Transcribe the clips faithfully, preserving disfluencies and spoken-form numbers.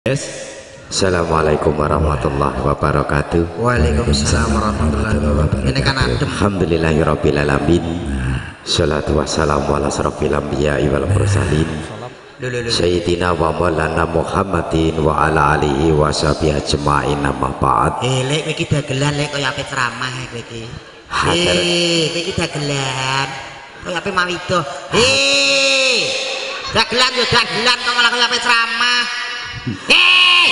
Yes. Assalamualaikum warahmatullahi wabarakatuh. Waalaikumsalam warahmatullahi wabarakatuh. Ini kan adem. Alhamdulillahirabbil alamin. Shalatu wassalamu ala asrofil anbiya'i wal mursalin. Sayyidina wa maulana Muhammadin wa ala alihi wa sahbihi ajma'in, amma ba'd. Eh, lek iki dagelan lek kaya ape ceramah kowe iki. Eh, kowe iki dagelan. Kaya ape mawido. Eh. Dagelan yo dagelan kok malah kaya ape ceramah. Eh.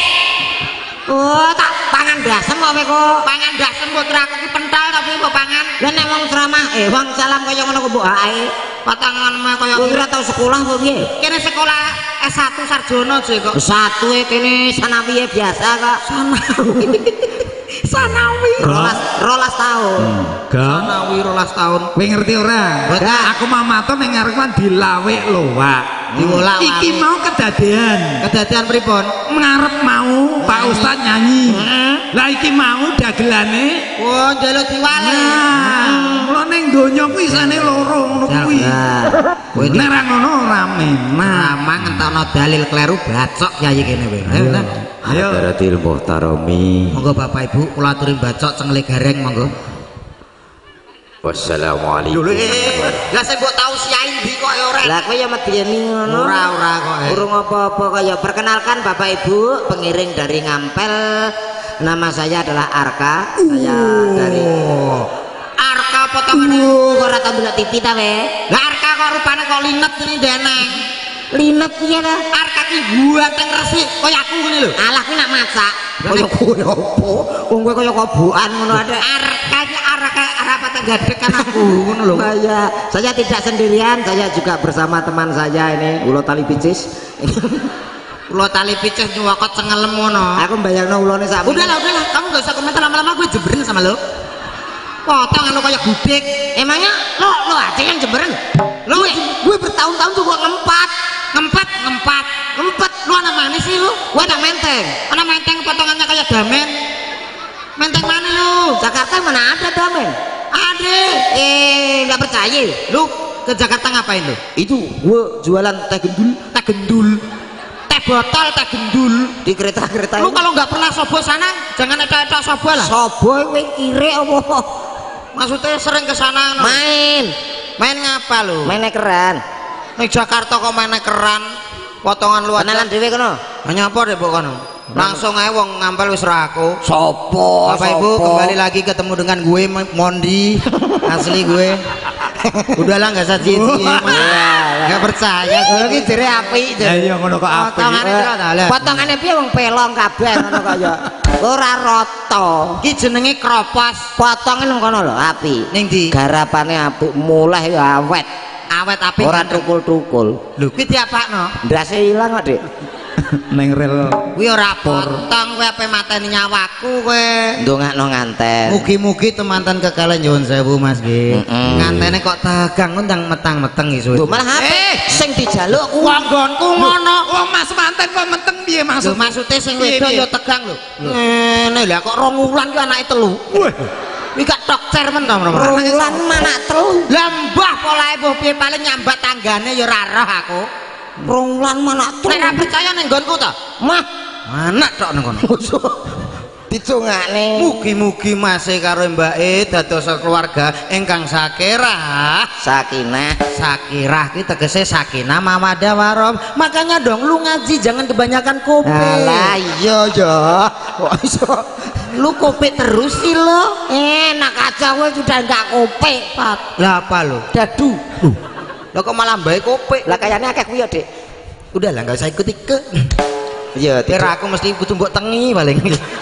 Oh, tak pangan dasem kok kowe kok. Pangan dasem putraku ki pental tapi kok pangan. Lah nek wong ceramah eh wong salam kaya ngono kok mbok ae. Patangan mah kaya kira tau sekolah kok piye? Kene sekolah S satu sarjana aja kok. S satu e kene sanawi biasa kok. Sanawi. Sanawi. Rolas rolas tahun. Gam. Sanawi rolas tahun. Kowe ngerti ora? Aku mamato ning ngarepan dilawek lho, Wak. Diulak. Iki mau kedadian. Kedadian pripun? Ngarep mau Pak Ustaz nyanyi. Lah iki mau dagelane. Oh, njaluk diwale. Nah, mulo ning donya kuwi isane loro ngono kuwi. Kowe Nek ra ngono ora menah. Mamang entono dalil kleru bacok yayi kene kowe. Ayo, Ustaz. Ayo. Hadaratil muhtarami. Monggo Bapak Ibu kula aturi bacok cengle gareng monggo. Wassalamualaikum. Lah sing mbok tau siai ndi kok ya ora. Lah kowe ya medeni ngono. Ora ora kok. Urung apa-apa kaya perkenalkan Bapak Ibu, pengiring dari Ngampel. Nama saya adalah Arka. Saya dari Arka potongane. Uh, ora tau delok T V ta we. Lah Arka kok rupane kok linet ini deneng. Linet piye ta? Arka ki buateng resik kaya aku ngene lho. Alah kuwi nak masak. Kaya kowe opo? Wong kowe kaya kobokan ngono ada. Arka ki Arka apa tegadekan aku ngono lho. Saya saya tidak sendirian, saya juga bersama teman saya ini Ulo Tali Picis. Ulo Tali Picis nyuwakot cengelem ngono. Aku mbayangno ulone sak. Udahlah, udahlah, kamu gak usah komentar lama-lama gue jebren sama lo. Potong anu kayak gudeg. Emangnya lo lo aja yang jemberan? Lo Gue, gue bertahun-tahun juga ngempat. ngempat, ngempat, Ngempat. lu anak mana sih lu? Gue ada menteng. Anak menteng potongannya kayak damen. Menteng mana lu? Jakarta mana ada damen? Ada. Eh, nggak percaya? Lu ke Jakarta ngapain lu? Itu gue jualan teh gendul, Teh gendul, teh botol, teh gendul. di kereta-kereta. Lu kalau nggak pernah sobo sana, jangan ada-ada sobo lah. sobo kowe kire apa? Maksudnya sering ke sana. No? Main, Main ngapa lu? main keran. Ning Jakarta kok main keran. Potongan lu Kenalan aja. dhewe kono. Hanya apa deh bu kono? Langsung aja wong Ngampel wis raku. Sopo? Bapak Ibu kembali lagi ketemu dengan gue Mondi asli gue. Udahlah nggak usah cici, nggak percaya. Iki jere apik. Ya iya ngono kok apik. Potongane piro ta? Lah. Potongane piye wong pelong kabeh ngono kaya. Ora rata. Iki jenenge kropos. Potongan nang kono lho apik. Ning ndi? Garapane apik, mulai ya awet. Awet apik. Ora tukul-tukul. Lho kuwi diapakno? Ndase ilang kok, Dik. Ning rel Kuwi ora potong kowe ape mateni nyawaku kowe. Ndongakno nganten. Mugi-mugi temanten kekalen nyuwun sewu Mas nggih. Mm-mm. Ngantene kok tegang undang metang-meteng isu. Lho malah Eh, apik sing dijaluk ku. wong nggonku ngono. wong Mas manten kok menteng piye Lho maksud? maksude sing Piye, wedok piye? ya tegang lho. Ngene lha kok rong wulan ki anake telu. Wah, Iki gak dokter men to, Mas. Rulan manak telu. Lah mbah polahe mbah piye paling nyambat tanggane ya ora roh aku. Rulan manak Nek ora telu. percaya ning nggonku to. Mah, Anak tok nang kono. dicungakne. Mugi-mugi masih karo mbake dados keluarga ingkang sakirah. Sakinah. Sakirah ki tegese sakinah mawaddah warahmah. Makanya dong lu ngaji jangan kebanyakan kopi. Alah iya ya. Kok iso Lu kopi terus sih lo. enak aja kowe sudah enggak kopi. Lah apa lu? Dadu. Lo kok malah mbake kopi? Lah kayaknya akeh kuwi ya, Dik. Udah lah nggak usah ikut ikut. Iya, Kira aku mesti kudu mbok tengi paling.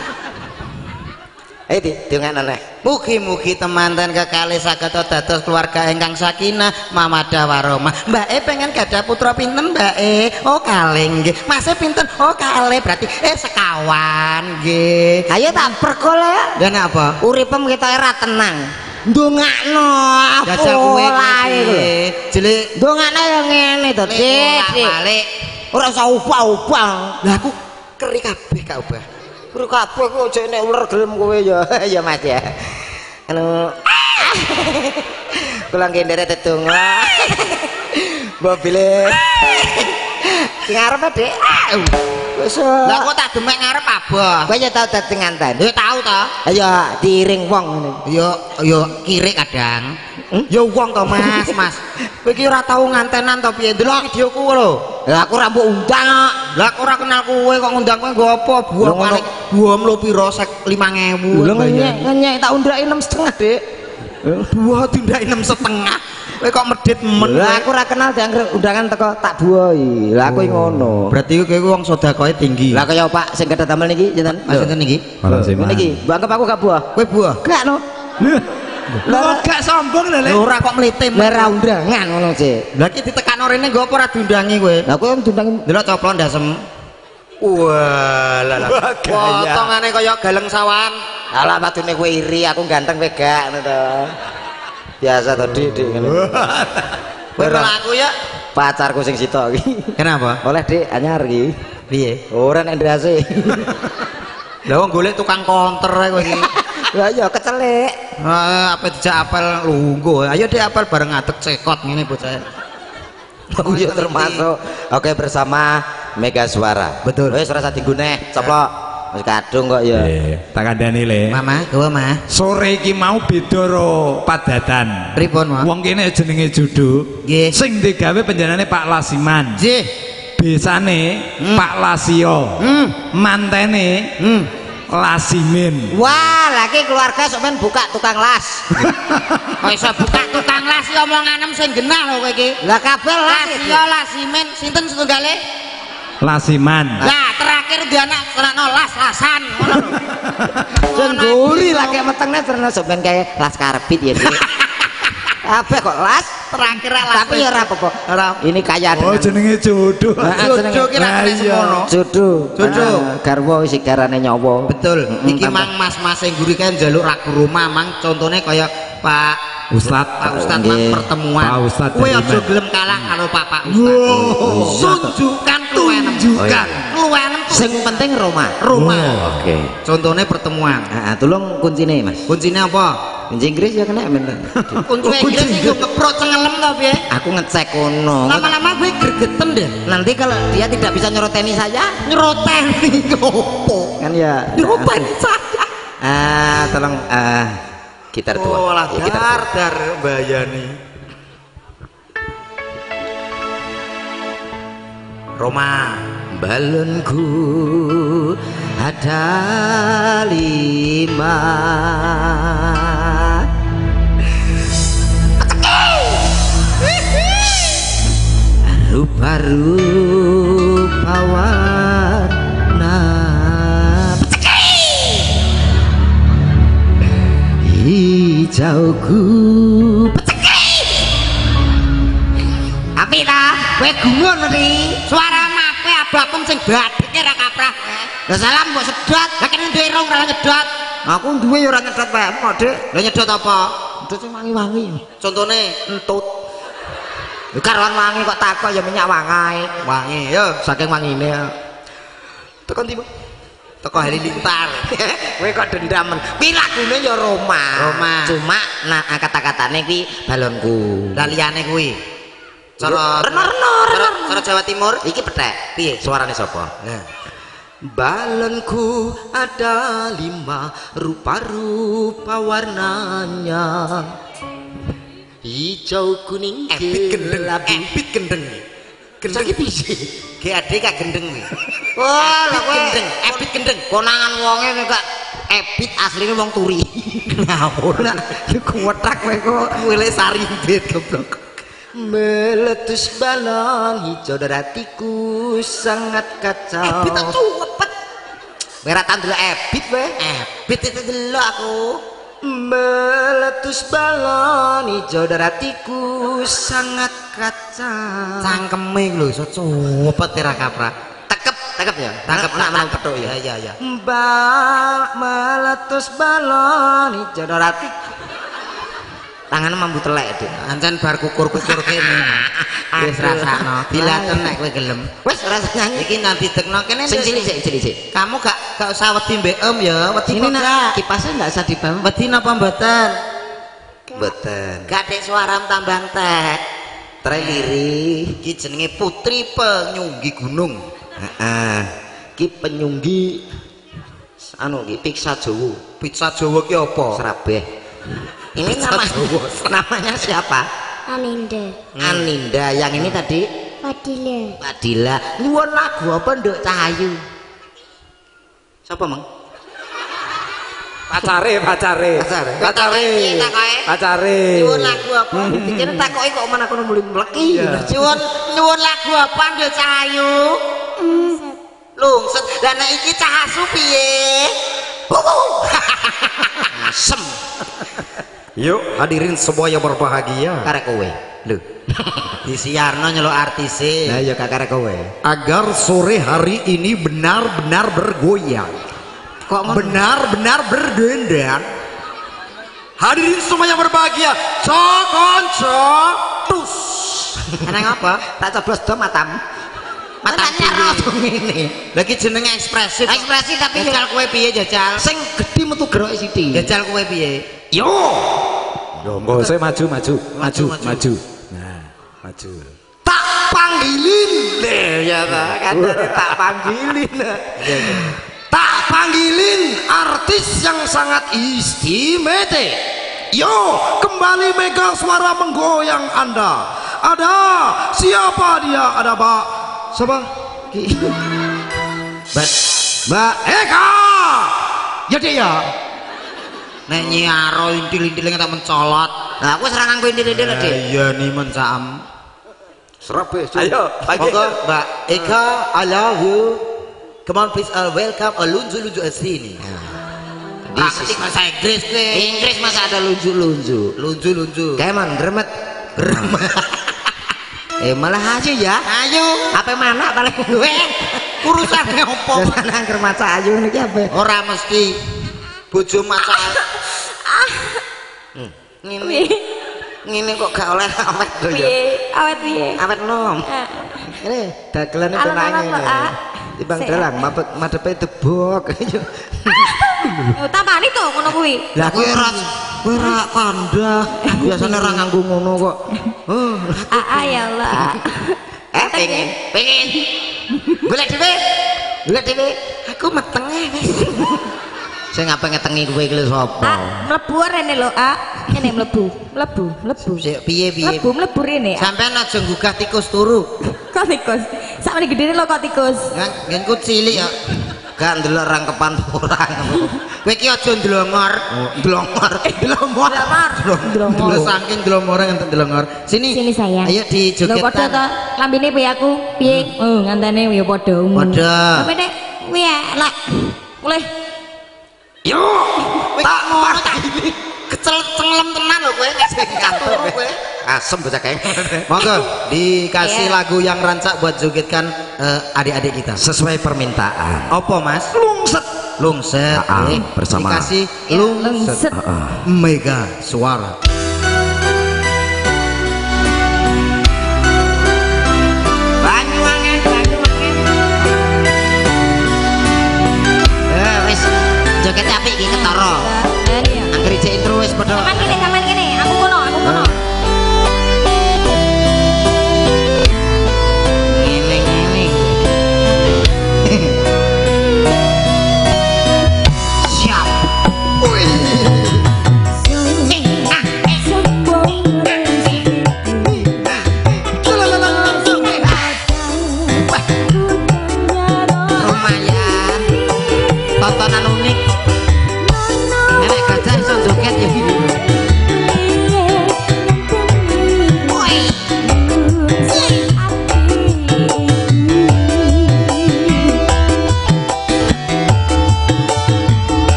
Eh, Dik, dengan aneh. Mugi-mugi temanten kekalih saged dados keluarga ingkang sakinah mawaddah warahmah. Mbake pengen gadah putra pinten, Mbake? Oh, kalih nggih. Mase pinten? Oh, kalih berarti eh sekawan nggih. Ayo tak perkol ya. Dan apa? Uripem kita ora tenang. Ndongakno Jajal kuwe lae lho. Jelek Ndongakno ya ngene to, Dik. Dik. balik. Ora usah ubah-ubah. Lah aku keri kabeh gak ubah. Kru kabeh kok jek nek uler gelem kowe ya. Ya Mas ya. Anu kula nggih nderek tetungga. Mbok bilih. Sing arep, Dik. Wis. Lah kok tak demek ngarep abah. Kowe ya tau dadi nganten. Ya tau ta. Ayo diiring wong ngene. Ya ya kirik kadang. Ya wong to Mas, Mas. Kowe iki ora tau ngantenan to piye? Delok videoku lho. Lah aku ra mbok undang kok. Lah aku ora kenal kowe kok ngundang kowe nggo apa? Buah paling buah mlo piro lima ewu. Lho ngenyek ngenyek tak undaki enam setengah Dik. Buah dundaki enam setengah. Kowe kok medhit men. Lah aku ora kenal dianggep undangan teko tak buai. Lah aku ngono. Berarti kowe wong sedakoe tinggi. Lah kaya Pak sing kedah damel niki jenengan. Mas sinten iki? Ngene iki, mbok anggap aku gak buah. Kowe buah. Gak no. Lah gak sombong lho, Le. Ora kok mlete. Lah ra undangan ngono sih. Lah iki ditekano rene nggo apa ora diundangi kowe? Lah kowe diundangi. Delok coplon ndasem. Wah, lah lah. Potongane kaya galeng sawan. Alah patune kowe iri, aku ganteng kowe gak ngono to. Biasa to Dik Dik ngene. Kowe aku ya Pacarku sing sitok iki. kenapa? Oleh Dik anyar iki. Piye? Ora nek ndase. Lah wong golek tukang konter ae kowe iki. Lah ya kecelik. Ah, apa dijak apel lungguh. Ayo Dik apel bareng ngadeg cekot ngene bocah. Oh iya termasuk. Oke bersama Mega Suara. Betul. Wis ora usah digune, coplok. Wis kadung kok ya. Eh, tak kandhani Le. Mama, gowo Mah. Sore iki mau beda ro padatan. Pripun, Mas? Wong kene jenenge Juduk. Nggih. Sing digawe penjenengane Pak Lasiman. Nggih. Besane Hmm. Pak Lasio. Hmm. Mantene Hmm. Lasimin. Wah, lagi keluarga sok men buka tukang las. Kok iso buka tukang las ya omonganem sing genah lho kowe iki. Lah kabeh las. Las ya lasimen sinten setunggale? Lasiman. Lah terakhir dia anak serano las-lasan ngono. Jengguri lagi metengnya terus sok men kayak las karbit ya Dik. Apa kok las? Terakhir las. Tapi ya ora apa-apa. Ora. Ini kaya Oh dengan jenenge Jodoh. Jojo kira Lah, iya. semono. Jodoh. Jodoh. Ah, garwa wis garane nyawa. Betul. Mm, Iki tambah. mang mas-mas sing guri kan njaluk ragu rumah mang contone kaya Pak Ustad. Pak Ustad mang Nggih. pertemuan. Pak Ustad Kowe dari aja mana? gelem kalah karo Pak Pak Ustad. Tunjukkan keluwenem. Tunjukkan. Keluwenem Sing penting Roma. rumah. Oke. Contohnya pertemuan. Ah, tolong kuncine Mas. Kuncinya apa? Kunci Inggris ya kena men. Kunci Inggris iku ngeprot cengelem to piye? Aku ngecek kono. Lama-lama gue gregetem deh. Nanti kalau dia tidak bisa nyeroteni saya, Nyeroteni opo? kan ya. Nyeroteni saya. Ah, tolong ah gitar tua. Oh, lah Ya, gitar tua. dar dar bayani. Roma. Balonku ada lima. Rupa-rupa warna hijauku. Api ta? Kowe gumun ri. Suara mape abakum sing badheke ra kaprah. Lah salam mbok sedot. Lah kene duwe rong ora nyedot. Aku duwe ya ora nyedot wae, Dik. Lah nyedot apa? Nyedot sing wangi-wangi. Contone Entut. Lho karuan wangi kok takok ya minyak wangai. wangi yo. Saking wangine. Tekan ndi, Bang? Teko halilintar. Kowe kok dendamen. Kuwi lagune ya Roma. Roma. Cuma nah kata-katane kuwi balonku. Lah liyane kuwi. Cara Reno-reno, cara, reno. cara Jawa Timur Iki petek. piye? Suarane sapa? Nah. Balonku ada lima, rupa-rupa warnanya. Hijau, kuning, Ebit gendeng, kelabu. ebit gendeng. Gendeng Saiki piye? G A D kak gendeng kuwi. Wah, Ebit lha kowe gendeng, ebit gendeng. konangan wonge kok ebit asline wong turi. Ngawur. Ya kuwetak kowe kok. Wile sarimbit goblok. Meletus balon hijau dari hatiku sangat kacau. Ebit tak cuwepet. Merah tandel ebit weh. Ebit itu delok aku. Meletus balon hijau dari hatiku sangat kacau. Cangkeme lho iso cuwepet ora kaprah. Tekep, tekep ya. Tangkep nak nak nak petuk ya. Ya ya ya. Bal meletus balon hijau dari hatiku. Tangannya mambu telek Dik. Ancen bar kukur-kukur kene. Wis rasakno. Dilaten nek kowe gelem. Wes rasa nyanyi. Iki nanti tekno kene. Sing cilik sik, cilik sik. Kamu gak gak usah wedi mbek Om ya. Wedi Ini kok nak gak? kipasnya nggak usah dibangun. Wedi napa mboten? Beten. Gak dek suaram tambah entek. Trai liri. Iki jenenge putri penyunggi gunung. Heeh. Iki penyunggi anu iki pizza Jawa. Pizza Jawa ki apa? Serabeh. Ini Pizza nama, Jawa. namanya siapa? Aninda. Aninda. Yang ini tadi Fadila. Fadila. Nyuwun lagu apa Nduk Cahayu? Siapa, Mang? Pacare, pacare. Pacare. Pacare. Pacare. Nyuwun lagu apa? Dikira takoki kok men aku muli mleki. Nyuwun nyuwun lagu apa Nduk Cahayu? Lungset. Lah nek iki Cahasu piye? Asem. Yuk hadirin semua yang berbahagia, Karek kowe. Lho. Disiarno nyeluk artise. Lah ya karek kowe. agar sore hari ini benar-benar bergoyang, Kok ngono? benar-benar berdendang. Hadirin semua yang berbahagia, cokonco tus. Eneng apa? Tak coblos do matam. Matanya ora ngene. Lagi jenenge ekspresif. Ekspresi tapi Jajal kowe piye jajal? sing gedhi metu geroke sithik. Jajal kowe piye? Yo, Yo, mbok saya maju, maju, maju, maju. maju. Nah, maju. tak panggilin deh, Ya ta, kan tak panggilin. tak panggilin artis yang sangat istimewa. Yo, kembali mega suara menggoyang Anda. Ada siapa dia? Ada Mbak siapa? Mbak, Mbak Eka. Ya dia. Nek nyiaro intil-intil tak mencolot. nah aku serangan kowe ndek-ndek Dik. Iya nih mensam. Serabe. Ayo, pagi. Monggo Mbak Eka, I love you. Come on please, uh, welcome. Uh, lunju-lunju ke sini. Tak ngerti bahasa Inggris kowe. Inggris masa ada lunju-lunju. Lunju-lunju. Keman gremet. Eh malah aja ya. Ayo. Apa mana paling Kowe urusane opo? Nang kermaca ayu niki apa? Ora mesti bojo maca. Hmm. Piye? Ngene kok gak oleh awet lho ya. Piye? Awet piye? Awet nom. Ah. Ini dagelan itu Alon-alon nangis. kok, ah. Timbang Sik, dalang mapet madepe tebok. Oh, tamani to ngono kuwi. Lah kowe ora kowe ora kandah. Biasane ora nganggo ngono kok. Oh. Ah, ah, ya Allah. Eh pengen, pengen. Golek dhewe. Golek dhewe. Aku meteng eh. Saya ngapa ngetengi kowe iki lho sapa? Ah, mlebu rene lho, ah. Kene mlebu, mlebu, mlebu. Sik piye piye. Mlebu, mlebu rene. Ah. Sampeyan aja gugah tikus turu. Kok tikus? Sakmene gedene lho kok tikus. Ngen ku cilik ya. Gak ndelok rangkepan orang. Kowe iki aja ndlongor. Glongor, glongor. Dlamar. Dulu saking delongor entek delongor. Sini. Sini sayang. Ayo Lho padha dijogetan. to. Lambene piye aku? Piye? Oh, ngantene ya padha. Padha. Tapi nek kuwi elek. Mulih. Yo, Kowe tak ngono tak kecel cenglem tenan lho kowe nek sing kantor kowe. Asem bocah kae. Monggo dikasih Iya. lagu yang rancak buat jogetkan eh, adik-adik kita. Sesuai permintaan. Apa Mas? lungset. Lungset. Ah, Eh, bersama. dikasih Ya, lungset. lungset. Mega suara. Banyuwangen, Banyuwangen. Eh wis joget apik iki ketara. Eh, iya. Angger ijek intro wis padha. Sampeyan kene, sampeyan kene. Aku kono, aku kono. Ngene ngene. Siap. Lumayan. Tontonan unik. Nek gajah iso joget ya.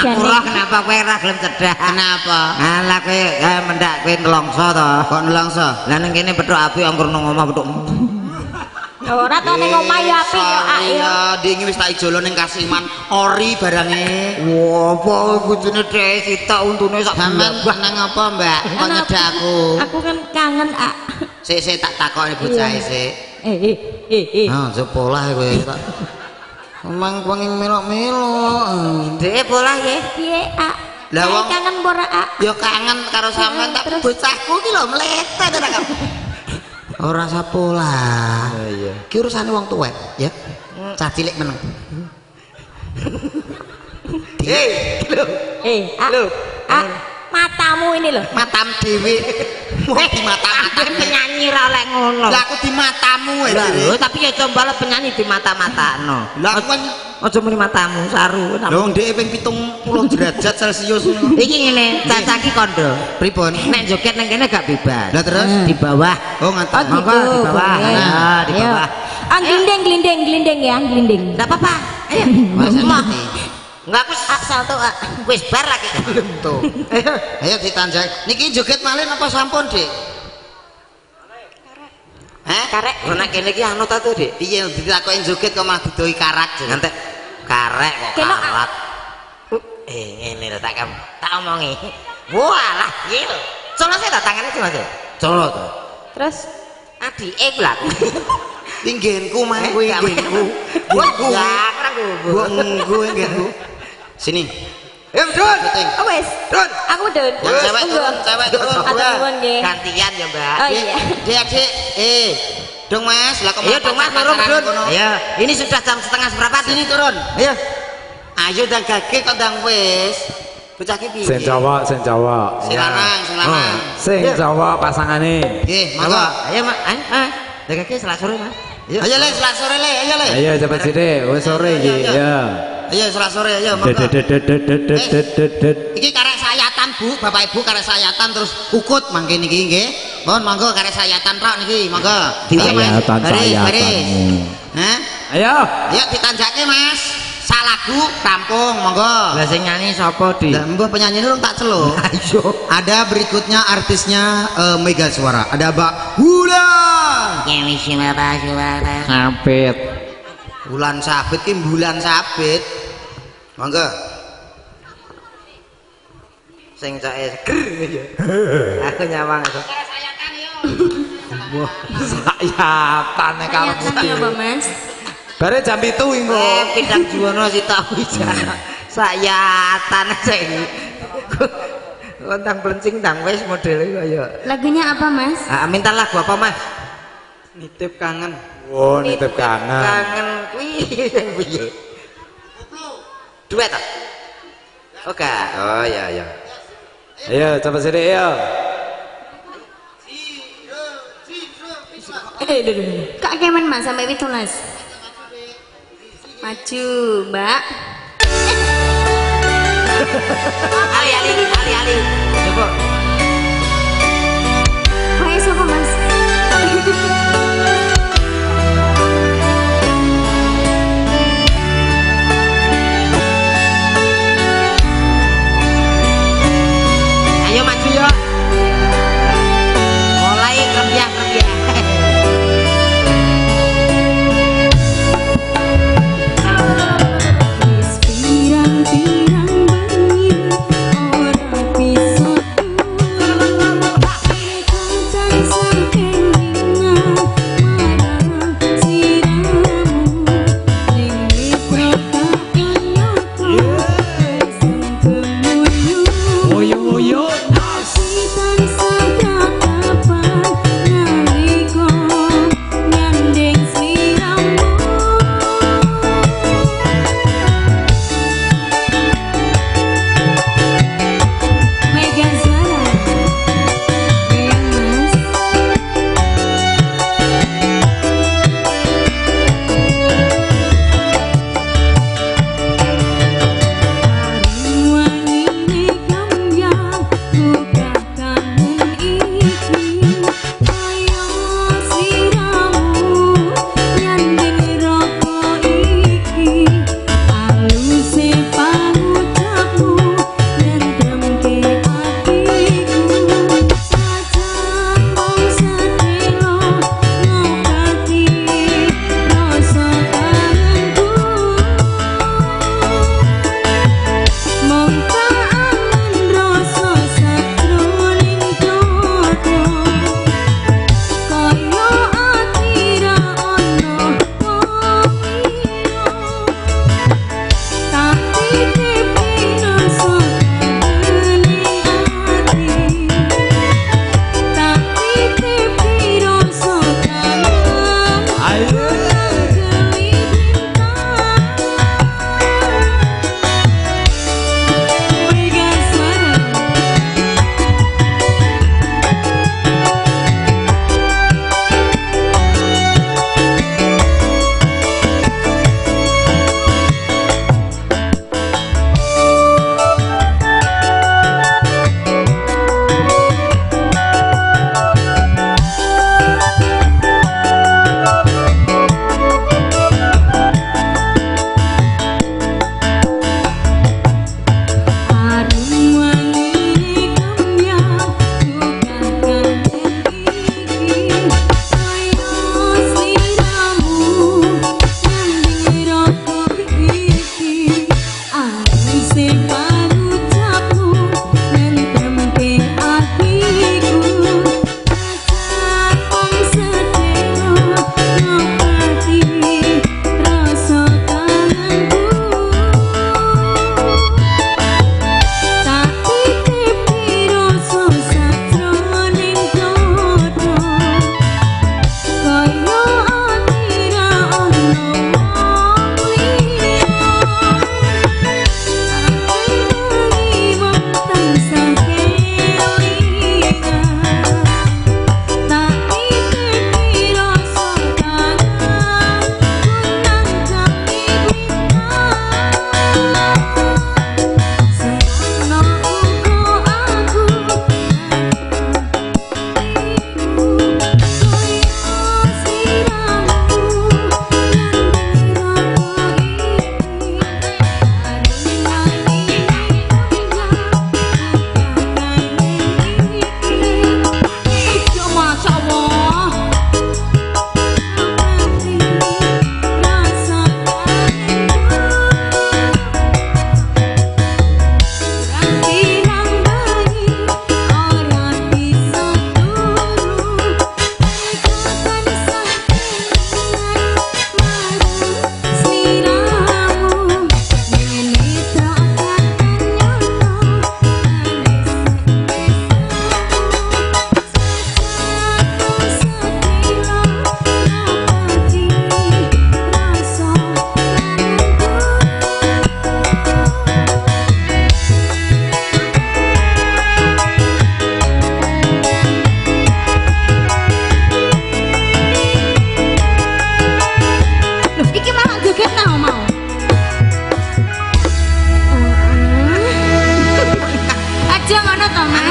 Jane. roh kenapa kowe ora gelem cedak. Kenapa? Alah kowe kae mendak kowe nelongso to. Kok nelongso? Lah ning kene petuk api anggur nang omah petuk. Ora to ning omah ya apik yo ak yo. Iya, dingi wis tak ijolo ning Kasiman ori barange. Wah, apa kudune dhek sitok untune sak Sampeyan bulan. nang apa, Mbak? Kok nyedak aku? Aku kan kangen ak. Sik sik tak takoki bocahe sik. Eh eh eh eh. Ah, sepolah kowe tak. Emang pengen melok-melok. Dhek pola ya. Piye ak? Lah, wong- kangen ora ak? Ya kangen karo sampean tapi Terus? bocahku ki lho mletet ta kamu. Ora sapolah. Iya. Ki urusane wong tuwek, ya. Cah cilik meneng. Hei, lho. Eh ak. Loh. Ak, matamu ini loh. Matam dhewe. Mau di mata-mata. Penyanyi ra oleh ngono. Lah aku di matamu ya. Lho, tapi ya coba penyanyi di mata-matano. Lah aku kan Aja muni matamu saru. lho ndek ping pitung puluh derajat Celcius. Iki ngene, caca iki kondo. Pripun? Nek joget nang kene gak bebas. Lah terus Di bawah. oh ngaten. Oh, Monggo gitu, di bawah. boleh. Nah, di Ayo. bawah. Ah, glinding, glinding, glinding ya, glinding. Enggak apa-apa. Ayo. Masa Mah. nanti. Enggak aku Ah, salto ah. wis bar lagi. Tuh. Ayo. Ayo ditanjak. Niki joget malih apa sampun, Dik? Hah? Karek. Ora kene iki anu ta tuh, Dik. Piye ditakoki joget kok malah didoi karak. Dik? Ngantek karek kok Kena- karat. Eh ngene lho tak kam tak omongi. Walah, iki lho. Solo sih tak tangane iki Mas. Solo to. Terus Adike ku lha. Tinggenku mah kuwi Gak nggenku. Wah, Nggenku. ya ora gua. Nggenku nggenku. Sini. Eh, Dun. Puting. oh wes. Dun. Aku dun. Yang cewek turun, cewek turun. Atur nuwun nggih. Gantian ya, Mbak. Oh iya. Dek, Dek. Eh. Dong Mas, lah kok Ayo dong Mas turun, pacaran Dun. kono? Ayo, ini sudah jam setengah seberapa Sini sini? turun. Ayo. Ayo dang gage kok dang wis. Bocah ki piye? Sing Jawa, sing Jawa. Sing lanang, sing lanang. Sing Jawa pasangane. Nggih, Monggo. monggo. Ayo, Mas. Ayo, ah. Jaga ke selak sore, Mas. Ayo. Ayo Le, selak sore Le, ayo Le. Ayo cepet sithik, wis sore iki. Ya. Ayo selak sore ayo Det monggo. det det det det det det det det. Iki karek sayatan Bu, Bapak Ibu karek sayatan terus ukut mangke niki nggih. Mohon monggo karek sayatan tok niki, monggo. Ayo, Mas. Sayatan Baris, sayatanmu. baris. Hah? Ayo. Ayo ditanjake Mas. Salagu rampung monggo. Lah sing nyanyi sapa, Di? Dan mbah penyanyi dulu tak celuk. Ayo. Ada berikutnya artisnya eh, Mega Suara. Ada Mbak Hula. Yang wis apa suara. Sampit. Bulan sabit ki bulan sabit. Monggo. Sing cake seger ya. Aku nyawang aku. Sayatan nek karepmu. Sayatan ya, Pak Mas. Bare jam pitu Eh, engko. pindang juwono si tahu ijana. Sayatan aja iki. Kontang plencing ndang wis modele kaya. Lagunya apa, Mas? Ah, minta lagu apa, Mas? Nitip kangen. Oh, nitip kangen. Kangen kuwi sing piye? Duet ta? Oke. Oh iya iya. Ayo cepet sithik ya. Eh, duh, duh. Kak kemen Mas sampai pitulas. Maju, Mbak. Ali ali ali ali. Coba. Ayo siapa, Mas? Ayo maju yo. Mulai kerja kerja. Wis pirang-pirang bengi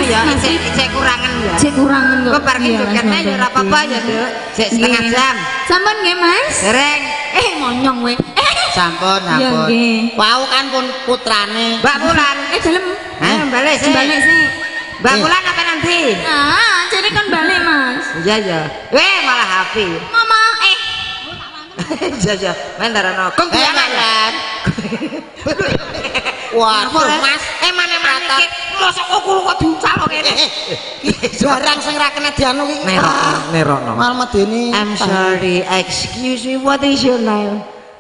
ya, Mas, cek cek kurangan ya. Cek kurangan kok. Kok bar ki Iya, Mas, jogene ya ngoten. ora apa-apa ya, Duk. Cek setengah Nggih. jam. Sampun nggih, Mas? Dereng. Eh, monyong we. Eh, Sampun, Iya, sampun. nggih. Wau kan pun putrane. Mbak Bulan. Eh, dalem. Eh, balik sih. Balik sih. Mbak Bulan apa nanti? Ah, jadi kan balik, Mas. Iya, iya. Weh, malah happy. Mama, eh. Iya, iya. Main darono. Kok Eh, kurangan. Waduh, Mas, eh mana-mana iki mosok kok kulo kok diucalo kene. barang sing ra kena dianu iki. Nerokno, nerokno. Mal medeni. I'm sorry, excuse me, what is your name?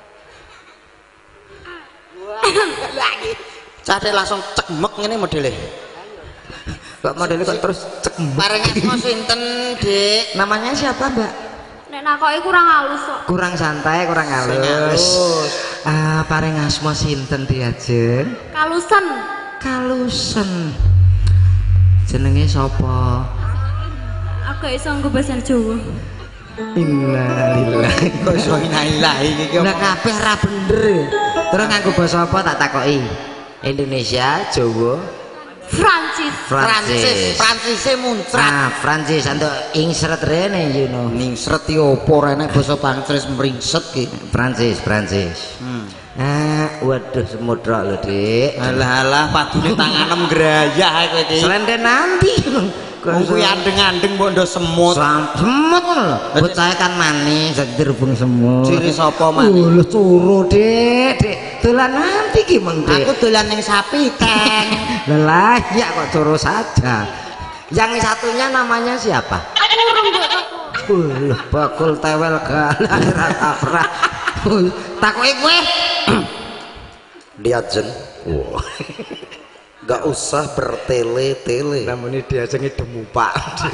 Cate langsung cekmek ngene modele. Kok modelnya kok terus cek. Paring asma sinten, Dik? Namanya siapa, Mbak? Nek nakoki kurang halus kok. Kurang santai, kurang halus. halus. Ah, paring asma sinten Diajeng? Kalusan. Kalusen. Jenenge sapa? Aku iso nggo basa Jawa. Innalillahi. Kok iso innalillahi iki. Lah kabeh ra bener. Terus nganggo basa apa tak takoki? Indonesia, Jawa, Prancis. Prancis. Prancise muncrat. Ah, Prancis untuk insret rene you know. Ningsret iki opo rene basa Prancis mringset ki. Prancis, Prancis. Hmm. Ah, waduh semudra lho, Dik. Alah-alah padune tanganem grayah kowe iki. Selenden nanti. Wong kuwi andeng-andeng mbok ndo semut. Semut ngono lho. Bocah kan manis, jadi dirubung semut. Ciri sapa man? Oh, lho curu, Dik. Dik, dolan nanti ki Mang Dik. Aku dolan ning sapi teng. Lelah, ya kok curu saja. Yang satunya namanya siapa? Loh, bakul tewel galah ra taprak. Takoki kowe. Diajeng. Wah. Gak usah bertele-tele. Namanya Diajeng demu Pak.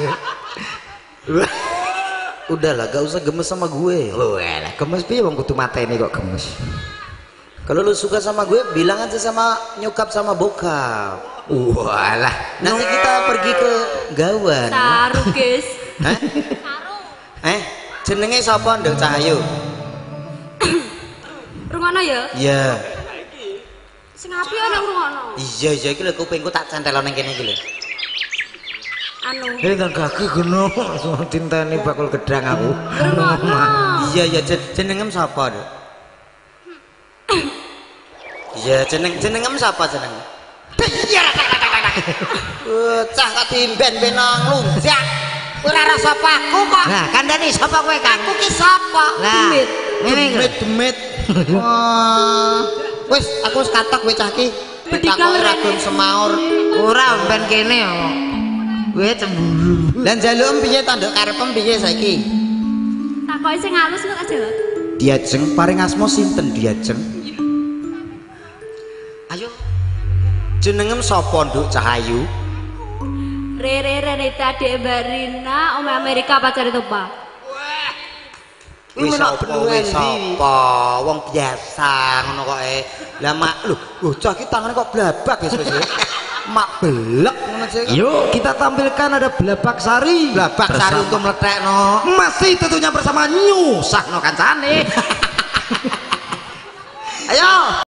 Udahlah, gak usah gemes sama gue. Oh, elah, gemes piye wong kudu mateni kok gemes. Kalau lu suka sama gue, bilang aja sama nyokap sama bokap. Walah, Nanti kita pergi ke Gawan. Taruh, guys. Hah? Eh, jenenge sapa Nduk Cahyo? Rungono ya? Iya. Sing api ana rungono. Iya, iya iki lho kupingku tak centel nang kene iki lho. Anu. ini kan kaki geno, tinteni bakul gedang aku. Rungono. Iya, iya jen- jenengem sapa, Nduk? Iya, jeneng jenengem sapa jeneng? Iya. Bocah kok dimben-ben nang lunjak. Kowe ora sapa aku kok. Nah, kandhani sapa kowe, Kang? Aku ki sapa? Lah, ngene iki lho. Demit-demit. Wah. Wis aku wis katok kowe cah ki. Ditakoki ra gelem semaur. Ora ben kene kok. Kowe cemburu. Lah njaluk piye ta Nduk karepem piye saiki? Takoki sing halus kok aja. Diajeng paring asma sinten Diajeng? Ayo. Jenengem sapa Nduk Cahayu? Rere Renita Dek Barina, Om Amerika pacar itu Pak. Wis sapa wis sapa? Wong biasa ngono kok e. Lah mak lho, bocah ki tangane kok blabak wis wis. Mak belek ngono sih. Yuk kita tampilkan ada Blabak Sari. Blabak sari untuk meletekno. Masih tentunya bersama Nyusahno kancane. Ayo.